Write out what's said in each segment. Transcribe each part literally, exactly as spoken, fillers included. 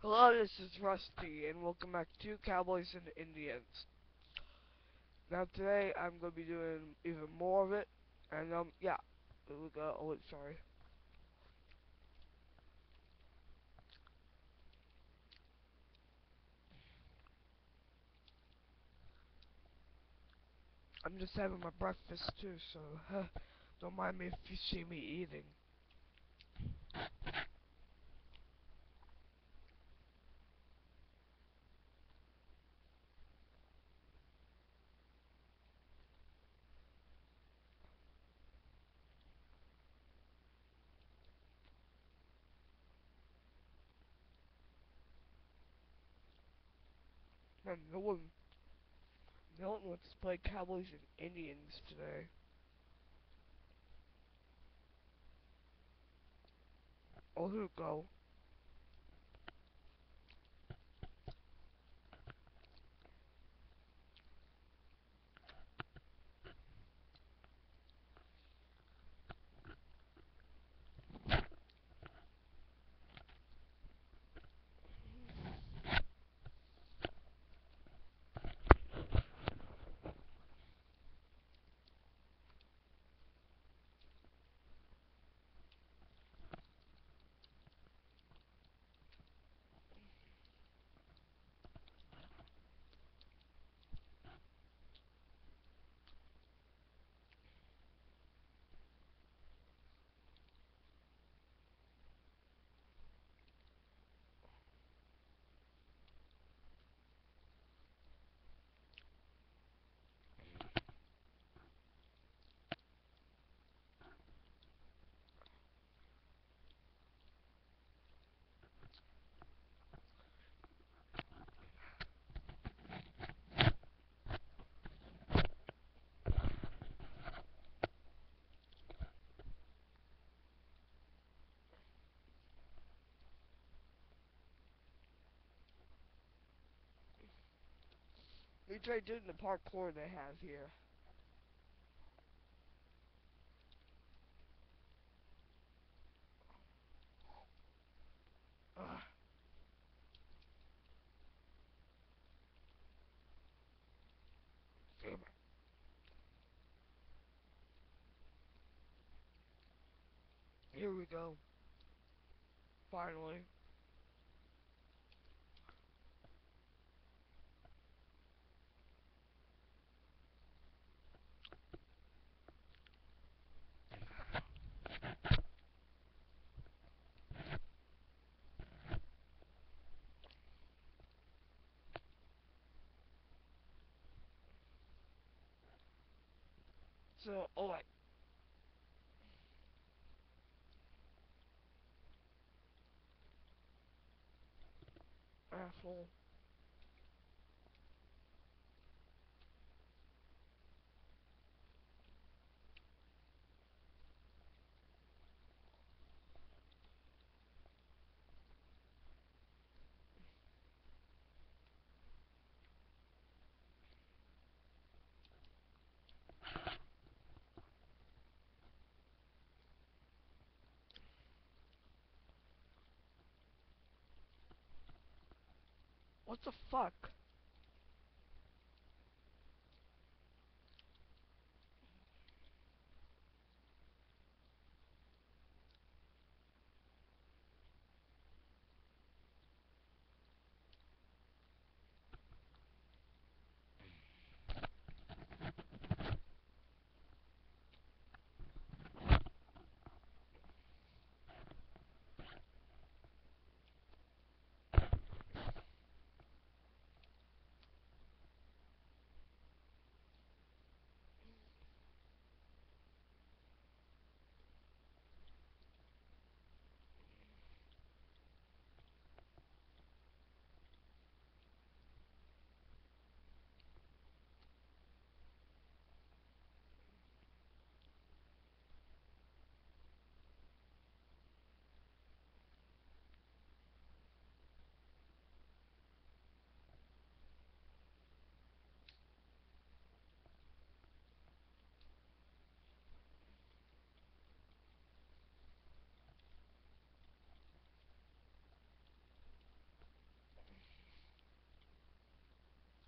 Hello, this is Rusty, and welcome back to Cowboys and Indians. Now today, I'm going to be doing even more of it, and um, yeah, here we go. Oh, wait, sorry. I'm just having my breakfast too, so uh, don't mind me if you see me eating. Man, no one, no one wants to play Cowboys and Indians today. Oh, here we go. We tried doing the parkour they have here. Ugh, damn it. Here we go. Finally. So, oh, wait. Asshole. What the fuck?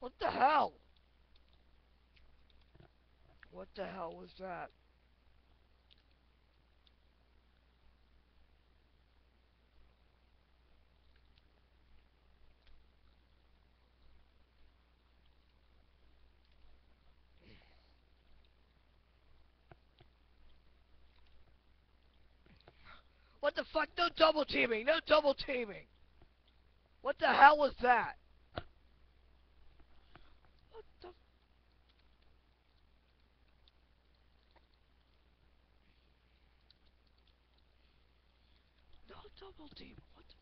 What the hell? What the hell was that? What the fuck? No double teaming! No double teaming! What the hell was that? What the? No double team. What the?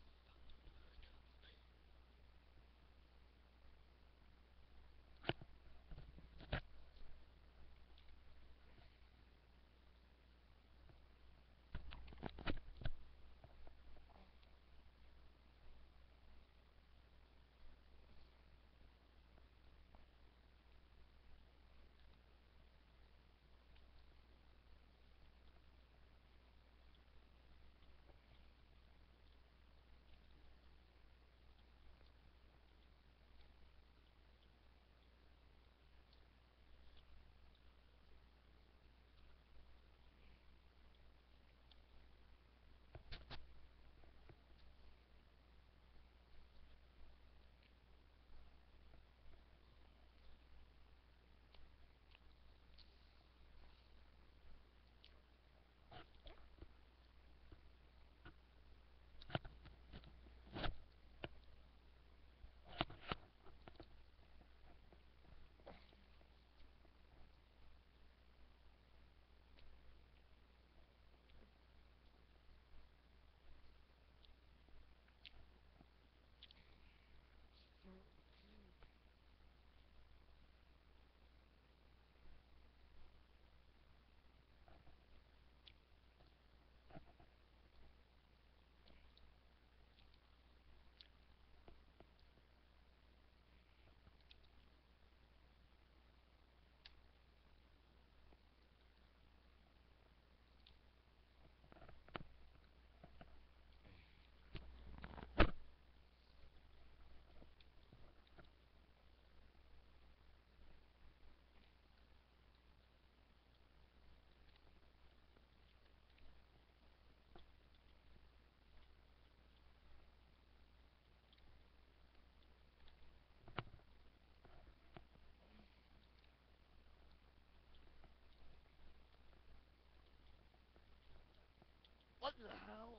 What the hell?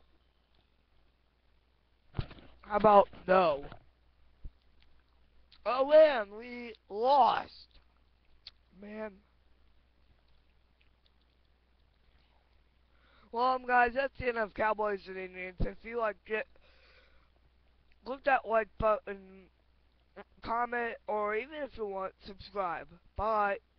How about no? Oh man, we lost. Man. Well, um, guys, that's the end of Cowboys and Indians. If you like it, click that like button, comment, or even if you want, subscribe. Bye.